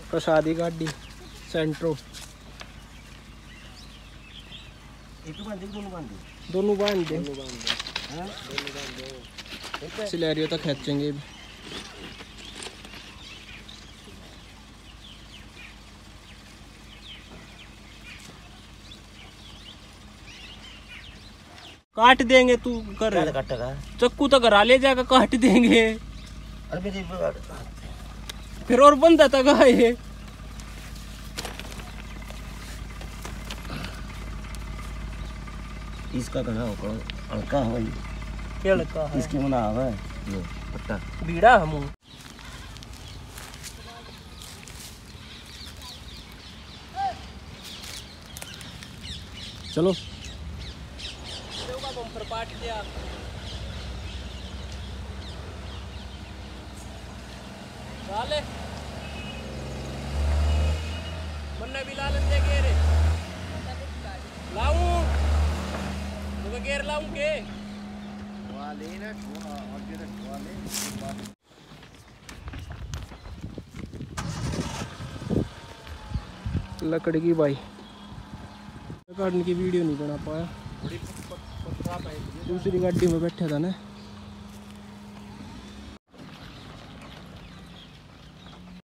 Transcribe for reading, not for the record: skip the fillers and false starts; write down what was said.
प्रसादी गाड़ी सेंट्रो दोनों बांध दे सिलेरियो तक खींचेंगे। काट देंगे तू कर चक्कू तो घरा ले जाकर काट देंगे। फिर और बंदा तक है इसका घना होगा हल्का है क्या हल्का है इसकी मना है ये पट्टा बीड़ा हम चलो पाट दिया लाले मन्ना भी लालन दे गेरे लाऊं तो गेर लाऊं के वाले ना आगे रख वाले लकड़ी की बाई काटने की वीडियो नहीं बना पाया दूसरी गाड़ी में बैठा था ना।